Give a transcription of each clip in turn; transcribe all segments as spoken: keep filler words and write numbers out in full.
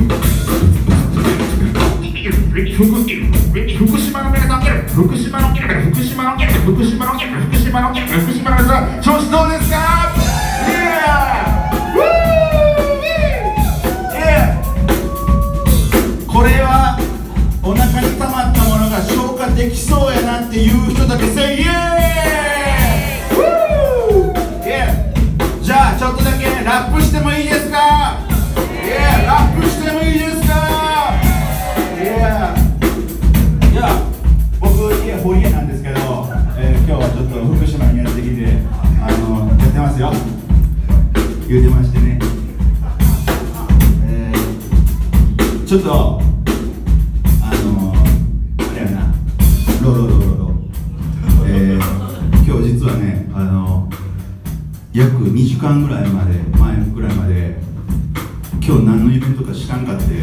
福島の皆さん、福島の福島の福島の福島の福島の福島の皆さん、調子どうですか？ これはお腹に溜まったものが消化できそうやなっていう人だけせいイエーイ！じゃあちょっとだけラップしてもいいですか？イエーイ！ラップしてもいいですか？イエーイ！いや、僕家堀江なんですけど、えー、今日はちょっと福島にやってきてあのやってますよ言うてましてね、えー、ちょっとあのあれやなロロロロロ、えー、今日実はねあの約にじかんぐらいまで前ぐらいまで今日何のイベントか知らんかって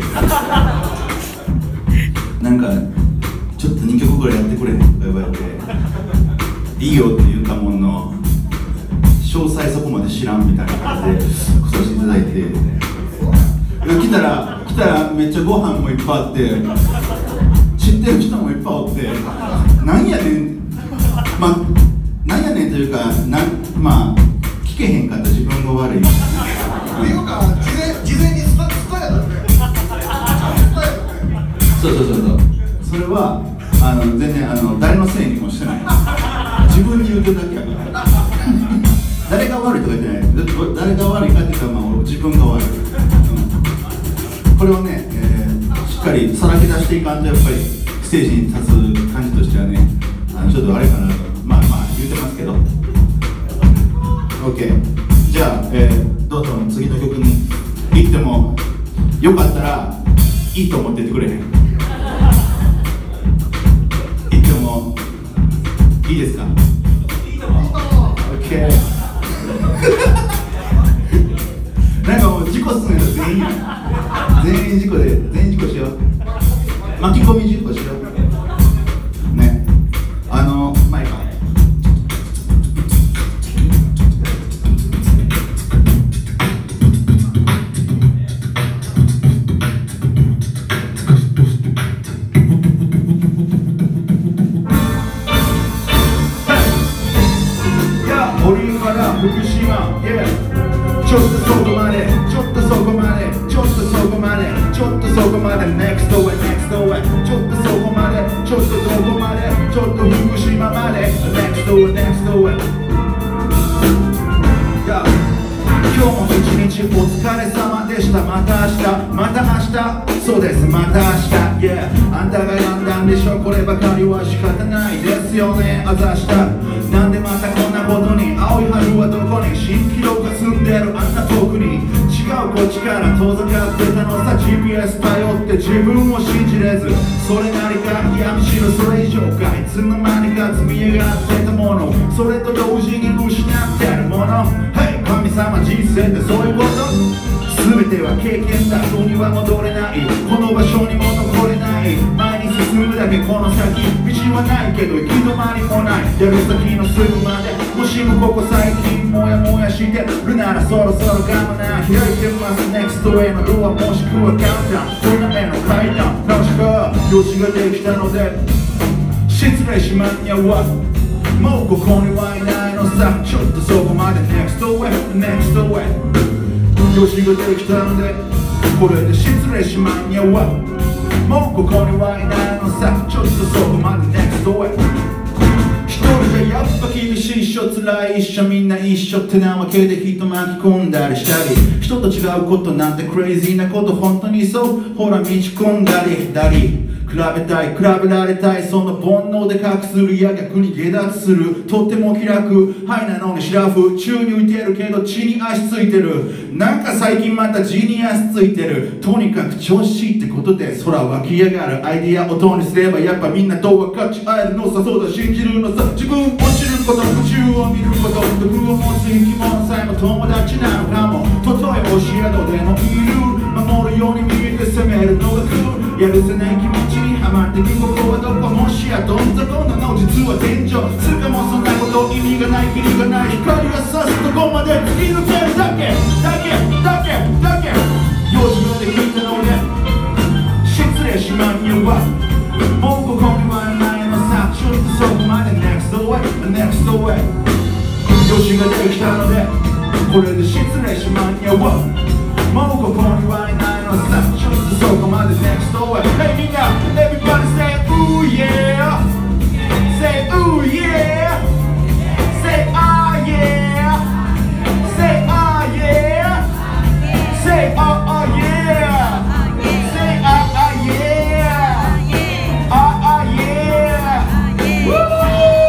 なんかちょっとにきょくぐらいやってくれとか言われていいよって言ったもんの詳細そこまで知らんみたいな感じで来させていただいて、来たら来たらめっちゃご飯もいっぱいあって、知ってる人もいっぱいおって、なんやねん、まあなんやねんというか、なんまあ聞けへんかった自分が悪い。っていうか事前事前に伝えたんだよ。そうそうそうそう。それはあの全然あの誰のせいにもしてない。自分に言うてるだけやから。誰が悪いとか言ってない。誰が悪いかっていうか、まあ、自分が悪い、うん、これをね、えー、しっかりさらけ出していかんとやっぱりステージに立つ感じとしてはね、あのちょっとあれかなとまあまあ言うてますけど OK。 じゃあ、えー、どうぞ次の曲に行ってもよかったらいいと思っててくれへん？行ってもいいですか？いいと思う。 OK。なんかもう事故すんのよ全員全員事故で全員事故しよう、巻き込み事故しようね。あの前かいや堀江から福島、yeah。ちょっとそこまで、ちょっとそこまで、ちょっとそこまで、ちょっとそこまで、next way, next way、ちょっとそこまで、ちょっとどこまで、ちょっと福島まで、next way, next way。今日も一日お疲れ様でした。また明日、また明日、そうです、また明日、yeah。あんたが選んだんでしょ、こればかりは仕方ないですよね、あざした。なんでまたこんなことに、青い春はどこに、蜃気楼が住んでるあんな遠くに、違うこっちから遠ざかってたのさ。 ジーピーエス 頼って自分を信じれず、それなりか、いやむしろそれ以上か、いつの間にか積み上がってたもの、それと同時に失ってるもの、hey、神様、人生ってそういうこと？全ては経験だ、後には戻れない、この場所にも残れない、前に進むだけこの先、道はないけど行き止まりもない、出る先のすぐまで、もしもここ最近もやもやしてるならそろそろ我慢な開いてます、ネクストへのドアもしくはカウンター、こんな目の階段、確か用紙ができたので失礼しまんにゃはもうここにはいないのさ、ちょっとそこまで next way, next way。 用紙ができたのでこれで失礼しまんにゃはもうここにはいないのさ、ちょっとそこまで next way。 一人じゃやっぱ厳しいっしょ、辛い一緒、みんな一緒ってなわけで人巻き込んだりしたり、人と違うことなんてクレイジーなこと本当にそう、ほら道込んだりだり、比べたい比べられたい、その煩悩で隠する、いや逆に下脱する、とっても気楽、はいなのにシラフ、宙に浮いてるけど地に足ついてる、なんか最近また地に足ついてる、とにかく調子いいってことで空湧き上がるアイディア音にすればやっぱみんなと分かち合えるのさ、そうだ信じるのさ、自分を知ること、宇宙を見ること、毒を持つ生き物さえも友達なのかも、たとえ教えどでもいる、守るように見えて攻めるのが来る、やるせない気持ちにハマってく、ここはどこ、もしやどん底なの実は天井、つかもそんなこと意味がない、キリがない、光が差すとこまで突き抜けるだけだけだけだけ、用事まで聞いたのではもうここにはいないのさちょっとそこまで Next way Next way よしができたのでこれで失礼しまんやわもうここにはいないのさちょっとそこまで Next way Hey みんな Everybody say ooh yeah Say ooh yeah Say ah yeah Say ah yeah Say ah ah yeah Say ah ah yeah Ah ah yeah Woo!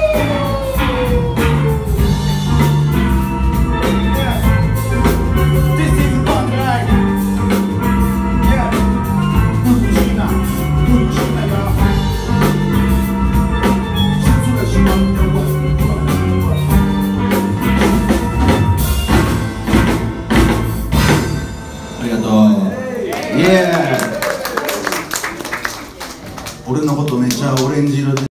Yeah This is fun night Yeah 楽しいな楽しいなよ失礼しまんやわありがとう。イエーイ。俺のことめっちゃオレンジ色で